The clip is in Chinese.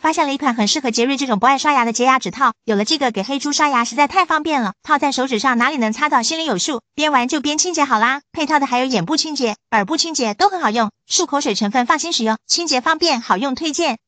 发现了一款很适合杰瑞这种不爱刷牙的洁牙指套。有了这个，给黑猪刷牙实在太方便了，套在手指上哪里能擦到心里有数，边玩就边清洁好啦。配套的还有眼部清洁、耳部清洁都很好用，漱口水成分放心使用，清洁方便好用推荐。